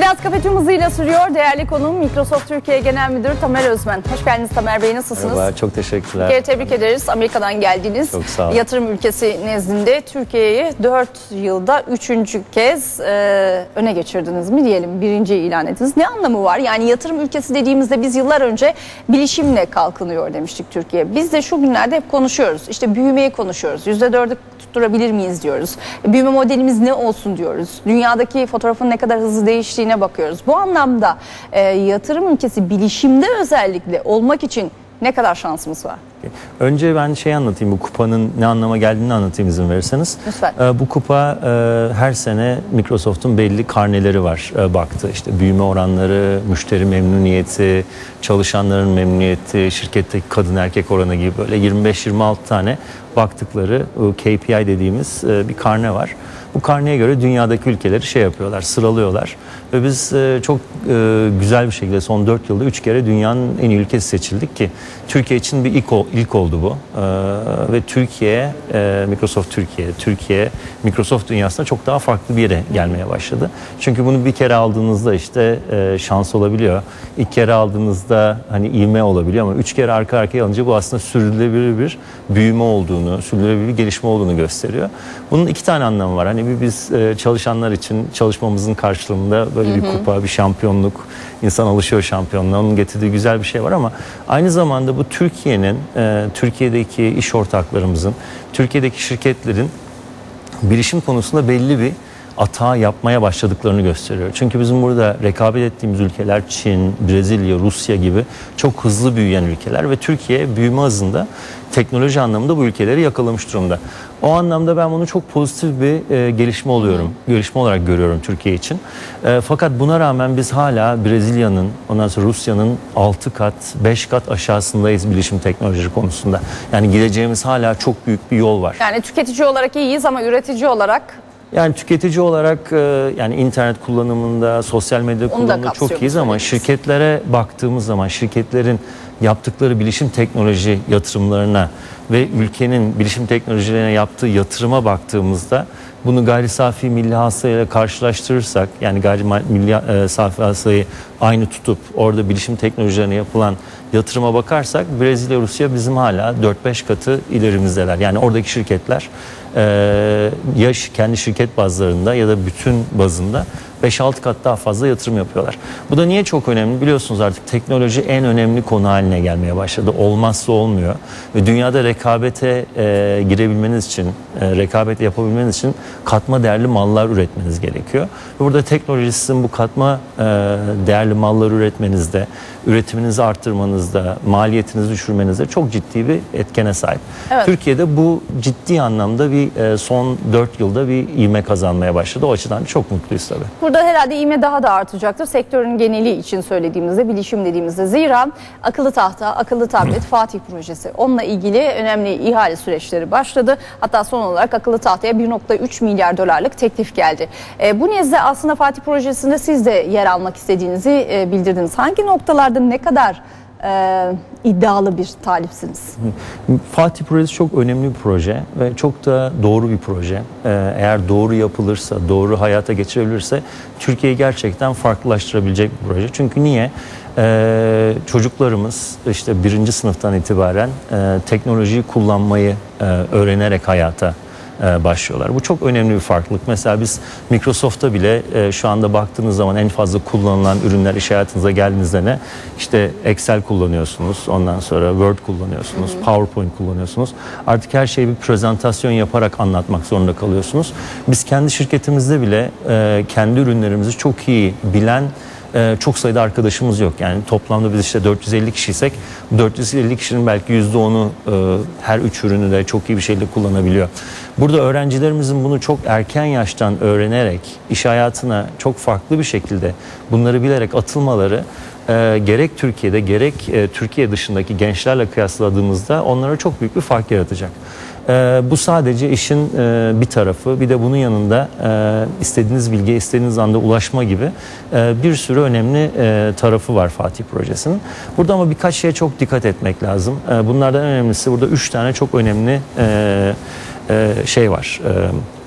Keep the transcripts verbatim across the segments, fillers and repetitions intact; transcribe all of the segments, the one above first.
Beyaz Kafe tüm hızıyla sürüyor. Değerli konuğum Microsoft Türkiye Genel Müdürü Tamer Özmen. Hoş geldiniz Tamer Bey, nasılsınız? Merhaba, çok teşekkürler. Bir kere tebrik ederiz. Amerika'dan geldiniz. Çok sağ olun. Yatırım ülkesi nezdinde Türkiye'yi dört yılda üçüncü kez e, öne geçirdiniz mi diyelim. Birinci ilan ettiniz. Ne anlamı var? Yani yatırım ülkesi dediğimizde biz yıllar önce bilişimle kalkınıyor demiştik Türkiye. Biz de şu günlerde hep konuşuyoruz. İşte büyümeyi konuşuyoruz. yüzde dördü tutturabilir miyiz diyoruz. Büyüme modelimiz ne olsun diyoruz. Dünyadaki fotoğrafın ne kadar hızlı değiştiğine bakıyoruz. Bu anlamda e, yatırım ülkesi bilişimde özellikle olmak için ne kadar şansımız var? Önce ben şey anlatayım, bu kupanın ne anlama geldiğini anlatayım izin verirseniz. Lütfen. Ee, bu kupa e, her sene Microsoft'un belli karneleri var. E, baktı işte büyüme oranları, müşteri memnuniyeti, çalışanların memnuniyeti, şirketteki kadın erkek oranı gibi böyle yirmi beş yirmi altı tane baktıkları K P I dediğimiz e, bir karne var. Bu karneye göre dünyadaki ülkeleri şey yapıyorlar, sıralıyorlar. Ve biz e, çok e, güzel bir şekilde son dört yılda üç kere dünyanın en iyi ülkesi seçildik ki Türkiye için bir ilk, ilk oldu bu. E, ve Türkiye, e, Microsoft Türkiye, Türkiye Microsoft dünyasında çok daha farklı bir yere gelmeye başladı. Çünkü bunu bir kere aldığınızda işte e, şans olabiliyor. İlk kere aldığınızda hani ivme olabiliyor ama üç kere arka arkaya alınca bu aslında sürdürülebilir bir büyüme olduğunu, sürdürülebilir bir gelişme olduğunu gösteriyor. Bunun iki tane anlamı var. Hani bir biz e, çalışanlar için çalışmamızın karşılığında böyle bir kupa, bir şampiyonluk, insan alışıyor şampiyonluğa, onun getirdiği güzel bir şey var ama aynı zamanda bu Türkiye'nin, e, Türkiye'deki iş ortaklarımızın, Türkiye'deki şirketlerin bilişim konusunda belli bir atağı yapmaya başladıklarını gösteriyor. Çünkü bizim burada rekabet ettiğimiz ülkeler Çin, Brezilya, Rusya gibi çok hızlı büyüyen ülkeler ve Türkiye büyüme hızında teknoloji anlamında bu ülkeleri yakalamış durumda. O anlamda ben bunu çok pozitif bir e, gelişme oluyorum. Gelişme olarak görüyorum Türkiye için. E, fakat buna rağmen biz hala Brezilya'nın, ondan sonra Rusya'nın altı kat, beş kat aşağısındayız bilişim teknolojileri konusunda. Yani gideceğimiz hala çok büyük bir yol var. Yani tüketici olarak iyiyiz ama üretici olarak... Yani tüketici olarak yani internet kullanımında, sosyal medya kullanımında çok iyiyiz ama şirketlere baktığımız zaman şirketlerin yaptıkları bilişim teknoloji yatırımlarına ve ülkenin bilişim teknolojilerine yaptığı yatırıma baktığımızda bunu gayri safi milli hasılayla karşılaştırırsak, yani gayri milli safi hasılayı aynı tutup orada bilişim teknolojilerine yapılan yatırıma bakarsak Brezilya, Rusya bizim hala dört beş katı ilerimizdeler. Yani oradaki şirketler e, ya kendi şirket bazlarında ya da bütün bazında beş altı kat daha fazla yatırım yapıyorlar. Bu da niye çok önemli? Biliyorsunuz artık teknoloji en önemli konu haline gelmeye başladı. Olmazsa olmuyor. Ve dünyada rekabete e, girebilmeniz için, e, rekabet yapabilmeniz için katma değerli mallar üretmeniz gerekiyor. Ve burada teknoloji sizin bu katma e, değerli malları üretmenizde, üretiminizi arttırmanızda, maliyetinizi düşürmenizde çok ciddi bir etkene sahip. Evet. Türkiye'de bu ciddi anlamda bir e, son dört yılda bir ivme kazanmaya başladı. O açıdan çok mutluyuz tabii. Burada herhalde ivme daha da artacaktır. Sektörün geneli için söylediğimizde, bilişim dediğimizde. Zira akıllı tahta, akıllı tablet, Fatih projesi. Onunla ilgili önemli ihale süreçleri başladı. Hatta son olarak akıllı tahtaya bir nokta üç milyar dolarlık teklif geldi. E, bu nezdde aslında Fatih projesinde siz de yer almak istediğinizi e, bildirdiniz. Hangi noktalarda ne kadar e, iddialı bir talipsiniz? Fatih projesi çok önemli bir proje ve çok da doğru bir proje. Ee, eğer doğru yapılırsa, doğru hayata geçirebilirse Türkiye'yi gerçekten farklılaştırabilecek bir proje. Çünkü niye? Ee, çocuklarımız işte birinci sınıftan itibaren e, teknolojiyi kullanmayı e, öğrenerek hayata başlıyorlar. Bu çok önemli bir farklılık. Mesela biz Microsoft'ta bile e, şu anda baktığınız zaman en fazla kullanılan ürünler iş hayatınıza geldiğinizde ne? İşte Excel kullanıyorsunuz, ondan sonra Word kullanıyorsunuz, hı hı. PowerPoint kullanıyorsunuz. Artık her şeyi bir prezentasyon yaparak anlatmak zorunda kalıyorsunuz. Biz kendi şirketimizde bile e, kendi ürünlerimizi çok iyi bilen Ee, çok sayıda arkadaşımız yok. Yani toplamda biz işte dört yüz elli kişiysek dört yüz elli kişinin belki yüzde onu e, her üç ürünü de çok iyi bir şekilde kullanabiliyor. Burada öğrencilerimizin bunu çok erken yaştan öğrenerek iş hayatına çok farklı bir şekilde bunları bilerek atılmaları e, gerek Türkiye'de gerek e, Türkiye dışındaki gençlerle kıyasladığımızda onlara çok büyük bir fark yaratacak. Ee, bu sadece işin e, bir tarafı. Bir de bunun yanında e, istediğiniz bilgiye istediğiniz anda ulaşma gibi e, bir sürü önemli e, tarafı var Fatih projesinin. Burada ama birkaç şeye çok dikkat etmek lazım. E, bunlardan en önemlisi burada üç tane çok önemli e, e, şey var. E,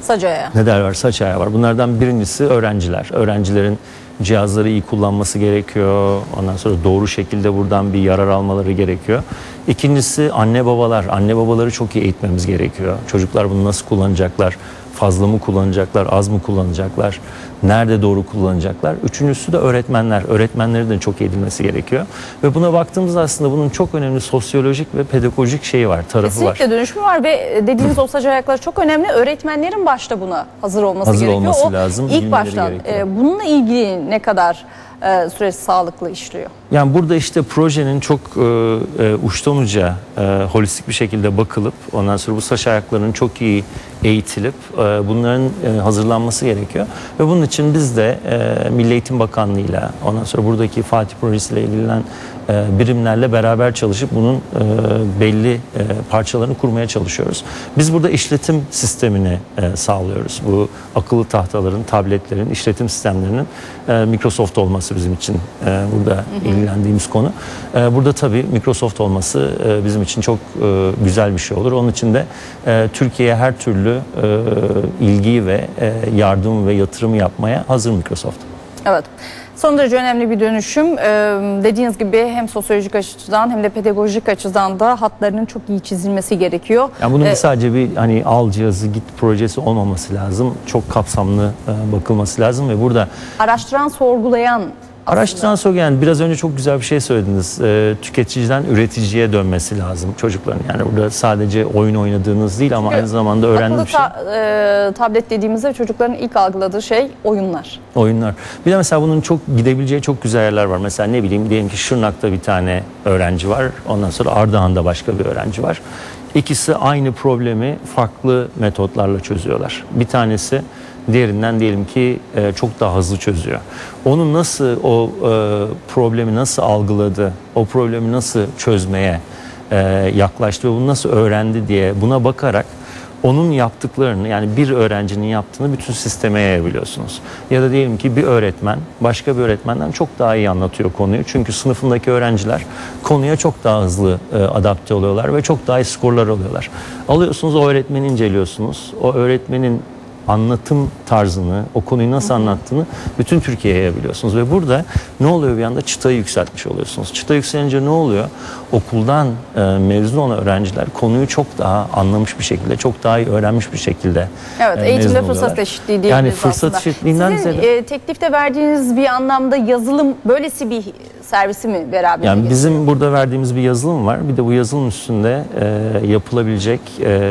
Saç ayağı. Neler var? Saç ayağı var. Bunlardan birincisi öğrenciler. Öğrencilerin cihazları iyi kullanması gerekiyor. Ondan sonra doğru şekilde buradan bir yarar almaları gerekiyor. İkincisi anne babalar. Anne babaları çok iyi eğitmemiz gerekiyor. Çocuklar bunu nasıl kullanacaklar? Fazla mı kullanacaklar? Az mı kullanacaklar? Nerede doğru kullanacaklar? Üçüncüsü de öğretmenler. Öğretmenlerin de çok iyi edilmesi gerekiyor. Ve buna baktığımızda aslında bunun çok önemli sosyolojik ve pedagojik şeyi var, tarafı Kesinlikle var. Kesinlikle dönüşümü var ve dediğiniz o saç ayakları çok önemli. Öğretmenlerin başta buna hazır olması hazır gerekiyor. olması o lazım. İlk baştan e, bununla ilgili ne kadar e, süreç sağlıklı işliyor? Yani burada işte projenin çok e, e, uçtan uca e, holistik bir şekilde bakılıp ondan sonra bu saç ayaklarının çok iyi eğitilip e, bunların e, hazırlanması gerekiyor. Ve bunun için biz de e, Milli Eğitim Bakanlığı'yla ondan sonra buradaki Fatih Projesi ile ilgilenen e, birimlerle beraber çalışıp bunun e, belli e, parçalarını kurmaya çalışıyoruz. Biz burada işletim sistemini e, sağlıyoruz. Bu akıllı tahtaların, tabletlerin, işletim sistemlerinin e, Microsoft olması bizim için e, burada hı hı. ilgilendiğimiz konu. E, burada tabii Microsoft olması e, bizim için çok e, güzel bir şey olur. Onun için de e, Türkiye'ye her türlü e, ilgi ve e, yardım ve yatırım yapmaya hazır Microsoft. Evet. Son derece önemli bir dönüşüm. Ee, dediğiniz gibi hem sosyolojik açıdan hem de pedagojik açıdan da hatlarının çok iyi çizilmesi gerekiyor. Yani bunun ee, sadece bir hani al cihazı git projesi olmaması lazım. Çok kapsamlı e, bakılması lazım ve burada araştıran, sorgulayan Araştıran sorgulayan, biraz önce çok güzel bir şey söylediniz. E, tüketiciden üreticiye dönmesi lazım çocukların. Yani burada sadece oyun oynadığınız değil ama Çünkü aynı zamanda öğrendiğiniz bir şey. Ta, e, tablet dediğimizde çocukların ilk algıladığı şey oyunlar. Oyunlar. Bir de mesela bunun çok gidebileceği çok güzel yerler var. Mesela ne bileyim diyelim ki Şırnak'ta bir tane öğrenci var. Ondan sonra Ardahan'da başka bir öğrenci var. İkisi aynı problemi farklı metotlarla çözüyorlar. Bir tanesi diğerinden diyelim ki e, çok daha hızlı çözüyor. Onu nasıl o e, problemi nasıl algıladı, o problemi nasıl çözmeye e, yaklaştı ve bunu nasıl öğrendi diye buna bakarak onun yaptıklarını, yani bir öğrencinin yaptığını bütün sisteme yayabiliyorsunuz. Ya da diyelim ki bir öğretmen başka bir öğretmenden çok daha iyi anlatıyor konuyu. Çünkü sınıfındaki öğrenciler konuya çok daha hızlı e, adapte oluyorlar ve çok daha iyi skorlar alıyorlar. Alıyorsunuz, o öğretmeni inceliyorsunuz. O öğretmenin anlatım tarzını, o konuyu nasıl anlattığını bütün Türkiye'ye yayabiliyorsunuz. Ve burada ne oluyor, bir anda çıtayı yükseltmiş oluyorsunuz. Çıta yükselince ne oluyor? Okuldan e, mezun olan öğrenciler konuyu çok daha anlamış bir şekilde, çok daha iyi öğrenmiş bir şekilde Evet, e, eğitimde fırsat eşitliği diyebiliriz yani fırsat aslında. eşitliğinden Sizin ziyade... e, teklifte verdiğiniz bir anlamda yazılım böylesi bir servisi mi beraber? Yani bizim getiriyor? Burada verdiğimiz bir yazılım var. Bir de bu yazılım üstünde e, yapılabilecek e, e,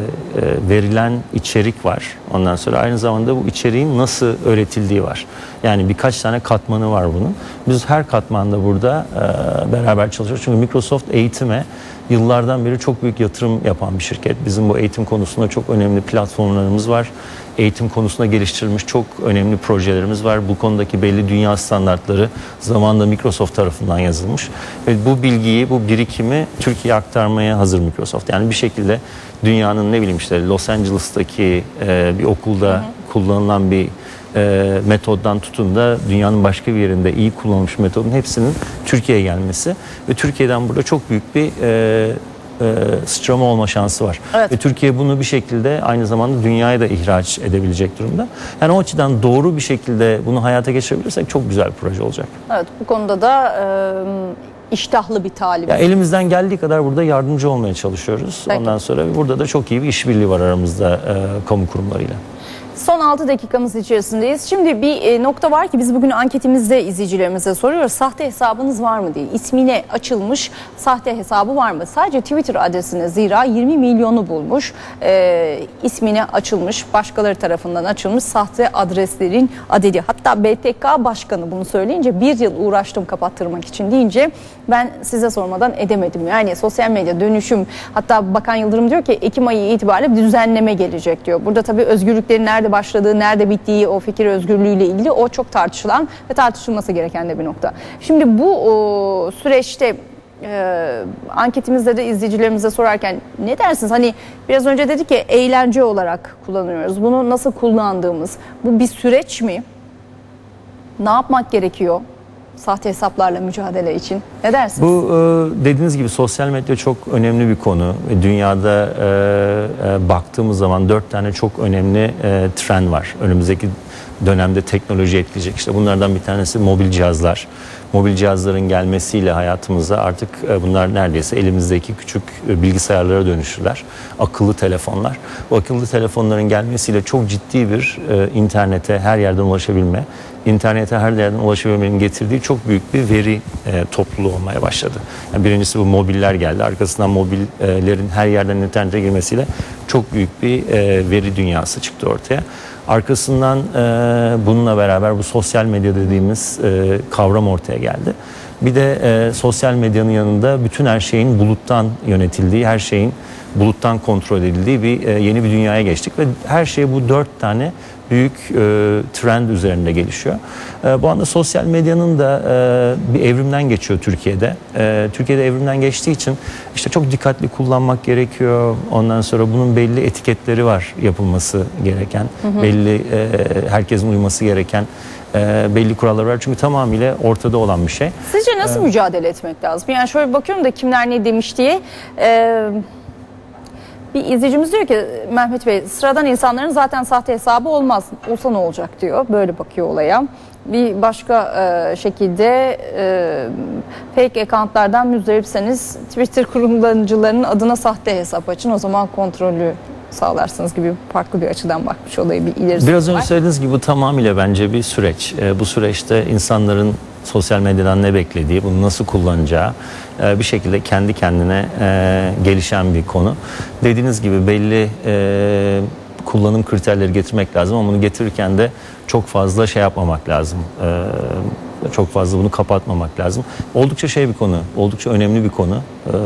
verilen içerik var. Ondan sonra aynı zamanda bu içeriğin nasıl öğretildiği var. Yani birkaç tane katmanı var bunun. Biz her katmanda burada e, beraber çalışıyoruz. Çünkü Microsoft eğitime yıllardan beri çok büyük yatırım yapan bir şirket. Bizim bu eğitim konusunda çok önemli platformlarımız var. Eğitim konusunda geliştirilmiş çok önemli projelerimiz var. Bu konudaki belli dünya standartları zamanında Microsoft tarafından yazılmış. Ve bu bilgiyi, bu birikimi Türkiye'ye aktarmaya hazır Microsoft. Yani bir şekilde dünyanın ne bileyim işte Los Angeles'taki e, bir okulda hı hı. kullanılan bir e, metoddan tutun da dünyanın başka bir yerinde iyi kullanılmış metodun hepsinin Türkiye'ye gelmesi ve Türkiye'den burada çok büyük bir e, e, sıçrama olma şansı var. Evet. Ve Türkiye bunu bir şekilde aynı zamanda dünyaya da ihraç edebilecek durumda. Yani o açıdan doğru bir şekilde bunu hayata geçirebilirsek çok güzel bir proje olacak. Evet, bu konuda da e, iştahlı bir talip. Ya elimizden geldiği kadar burada yardımcı olmaya çalışıyoruz. Peki. Ondan sonra burada da çok iyi bir işbirliği var aramızda e, kamu kurumlarıyla. Son altı dakikamız içerisindeyiz. Şimdi bir e, nokta var ki biz bugün anketimizde izleyicilerimize soruyoruz. Sahte hesabınız var mı diye. İsmine açılmış sahte hesabı var mı? Sadece Twitter adresine zira yirmi milyonu bulmuş. E, ismine açılmış, başkaları tarafından açılmış sahte adreslerin adedi. Hatta B T K Başkanı bunu söyleyince bir yıl uğraştım kapattırmak için deyince ben size sormadan edemedim. Yani sosyal medya dönüşüm, hatta Bakan Yıldırım diyor ki Ekim ayı itibariyle bir düzenleme gelecek diyor. Burada tabii özgürlüklerin nerede başladığı, nerede bittiği, o fikir özgürlüğüyle ilgili o çok tartışılan ve tartışılması gereken de bir nokta. Şimdi bu o, süreçte e, anketimizde de izleyicilerimize sorarken ne dersiniz? Hani biraz önce dedik ya, eğlence olarak kullanıyoruz. Bunu nasıl kullandığımız, bu bir süreç mi? Ne yapmak gerekiyor? sahte hesaplarla mücadele için. Ne dersiniz? Bu e, dediğiniz gibi sosyal medya çok önemli bir konu. Dünyada e, e, baktığımız zaman dört tane çok önemli e, trend var. Önümüzdeki dönemde teknoloji etkileyecek. İşte bunlardan bir tanesi mobil cihazlar. Mobil cihazların gelmesiyle hayatımıza artık e, bunlar neredeyse elimizdeki küçük e, bilgisayarlara dönüşürler. Akıllı telefonlar. Bu akıllı telefonların gelmesiyle çok ciddi bir e, internete her yerden ulaşabilme, internete her yerden ulaşabilmenin getirdiği çok büyük bir veri e, topluluğu olmaya başladı. Yani birincisi bu mobiller geldi. Arkasından mobillerin her yerden internete girmesiyle çok büyük bir e, veri dünyası çıktı ortaya. Arkasından e, bununla beraber bu sosyal medya dediğimiz e, kavram ortaya geldi. Bir de e, sosyal medyanın yanında bütün her şeyin buluttan yönetildiği, her şeyin buluttan kontrol edildiği bir e, yeni bir dünyaya geçtik ve her şey bu dört tane büyük e, trend üzerinde gelişiyor. E, bu anda sosyal medyanın da e, bir evrimden geçiyor Türkiye'de. E, Türkiye'de evrimden geçtiği için işte çok dikkatli kullanmak gerekiyor. Ondan sonra bunun belli etiketleri var yapılması gereken, hı hı. belli e, herkesin uyması gereken e, belli kurallar var. Çünkü tamamıyla ortada olan bir şey. Sizce nasıl ee, mücadele etmek lazım? Yani şöyle bir bakıyorum da kimler ne demiş diye. E, Bir izleyicimiz diyor ki Mehmet Bey, sıradan insanların zaten sahte hesabı olmaz. Olsa ne olacak diyor. Böyle bakıyor olaya. Bir başka e, şekilde e, fake accountlardan müzdaripseniz Twitter kullanıcılarının adına sahte hesap açın. O zaman kontrolü sağlarsınız gibi farklı bir açıdan bakmış olayı bir ilerisi Biraz var. önce söylediğiniz gibi bu tamamıyla bence bir süreç. E, bu süreçte insanların sosyal medyadan ne beklediği, bunu nasıl kullanacağı e, bir şekilde kendi kendine e, gelişen bir konu. Dediğiniz gibi belli e, kullanım kriterleri getirmek lazım ama bunu getirirken de çok fazla şey yapmamak lazım. E, çok fazla bunu kapatmamak lazım. Oldukça şey bir konu, oldukça önemli bir konu.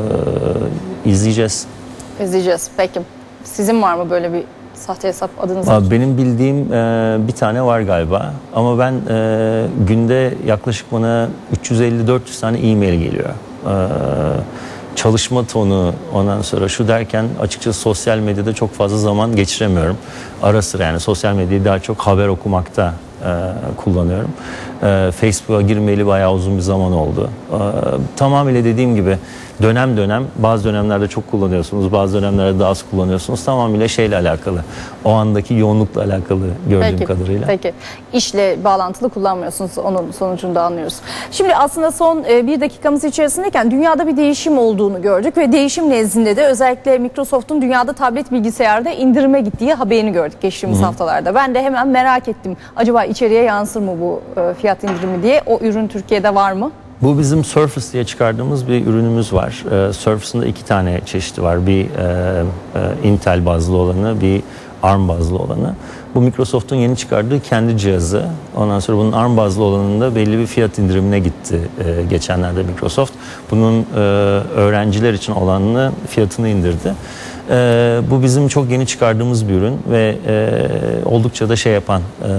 E, izleyeceğiz. İzleyeceğiz. Peki. Sizin var mı böyle bir sahte hesap adınız var? Benim bildiğim e, bir tane var galiba ama ben e, günde yaklaşık bana üç yüz elli dört yüz tane e-mail geliyor. E, çalışma tonu, ondan sonra şu derken açıkçası sosyal medyada çok fazla zaman geçiremiyorum. Ara sıra yani sosyal medyayı daha çok haber okumakta e, kullanıyorum. E, Facebook'a girmeyeli bayağı uzun bir zaman oldu. E, tamamıyla dediğim gibi dönem dönem bazı dönemlerde çok kullanıyorsunuz, bazı dönemlerde daha az kullanıyorsunuz. Tamamıyla şeyle alakalı. O andaki yoğunlukla alakalı gördüğüm peki, kadarıyla. Peki. İşle bağlantılı kullanmıyorsunuz. Onun sonucunda anlıyoruz. Şimdi aslında son bir dakikamız içerisindeyken dünyada bir değişim olduğunu gördük ve değişim nezdinde de özellikle Microsoft'un dünyada tablet bilgisayarda indirime gittiği haberini gördük geçtiğimiz Hı-hı. haftalarda. Ben de hemen merak ettim. Acaba içeriye yansır mı bu fiyat indirimi diye? O ürün Türkiye'de var mı? Bu bizim Surface diye çıkardığımız bir ürünümüz var. Ee, Surface'ın da iki tane çeşidi var. Bir e, e, Intel bazlı olanı, bir ARM bazlı olanı. Bu Microsoft'un yeni çıkardığı kendi cihazı. Ondan sonra bunun ARM bazlı olanında belli bir fiyat indirimine gitti e, geçenlerde Microsoft. Bunun e, öğrenciler için olanını fiyatını indirdi. E, bu bizim çok yeni çıkardığımız bir ürün ve e, oldukça da şey yapan... E,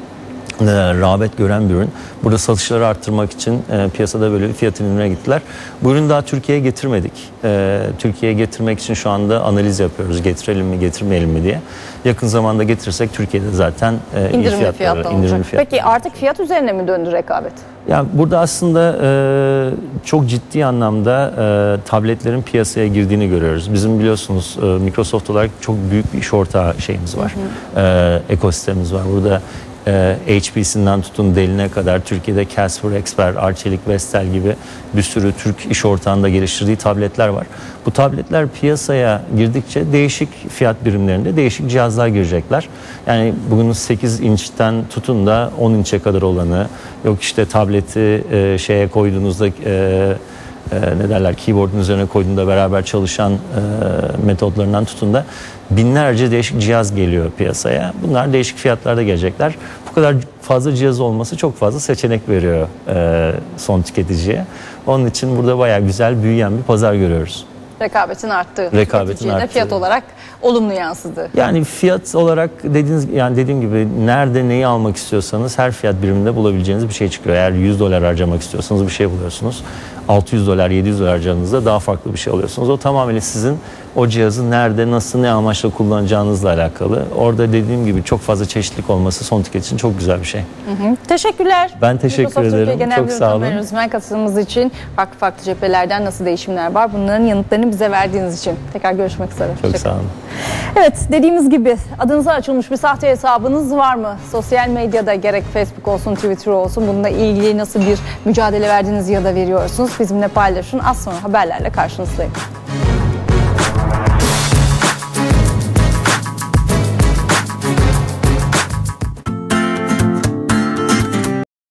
rağbet gören bir ürün. Burada satışları arttırmak için e, piyasada böyle bir fiyat indirimine gittiler. Bu ürünü daha Türkiye'ye getirmedik. E, Türkiye'ye getirmek için şu anda analiz yapıyoruz. Getirelim mi, getirmeyelim mi diye. Yakın zamanda getirirsek Türkiye'de zaten e, iyi fiyatlar, indirimli fiyatlar. Peki artık fiyat üzerine mi döndü rekabet? Ya burada aslında e, çok ciddi anlamda e, tabletlerin piyasaya girdiğini görüyoruz. Bizim biliyorsunuz e, Microsoft olarak çok büyük bir iş ortağı şeyimiz var. Hı hı. E, ekosistemimiz var. Burada H P'sinden tutun Dell'ine kadar Türkiye'de Casper, Expert, Arçelik, Vestel gibi bir sürü Türk iş ortağında geliştirdiği tabletler var. Bu tabletler piyasaya girdikçe değişik fiyat birimlerinde değişik cihazlar girecekler. Yani bugün sekiz inçten tutun da on inçe kadar olanı, yok işte tableti e, şeye koyduğunuzda e, e, ne derler keyboard'un üzerine koyduğunda beraber çalışan e, metodlarından tutun da binlerce değişik cihaz geliyor piyasaya. Bunlar değişik fiyatlarda gelecekler. Bu kadar fazla cihaz olması çok fazla seçenek veriyor e, son tüketiciye. Onun için burada bayağı güzel büyüyen bir pazar görüyoruz. Rekabetin arttığı, Rekabetin arttığı. Fiyat olarak olumlu yansıdı. Yani fiyat olarak dediğiniz yani dediğim gibi nerede neyi almak istiyorsanız her fiyat biriminde bulabileceğiniz bir şey çıkıyor. Eğer yüz dolar harcamak istiyorsanız bir şey buluyorsunuz. altı yüz dolar, yedi yüz dolar harcadığınızda daha farklı bir şey alıyorsunuz. O tamamıyla sizin o cihazı nerede, nasıl, ne amaçla kullanacağınızla alakalı. Orada dediğim gibi çok fazla çeşitlilik olması son tüket için çok güzel bir şey. Hı hı. Teşekkürler. Ben teşekkür Microsoft ederim. Türkiye Genel Çok Müdürü sağ olun. Tamer Özmen katıldığınız için, farklı farklı cephelerden nasıl değişimler var, bunların yanıtlarını bize verdiğiniz için. Tekrar görüşmek üzere. Çok sağ olun. Evet, dediğimiz gibi adınıza açılmış bir sahte hesabınız var mı? Sosyal medyada gerek Facebook olsun, Twitter olsun, bununla ilgili nasıl bir mücadele verdiğinizi ya da veriyorsunuz, bizimle paylaşın. Az sonra haberlerle karşınızdayım.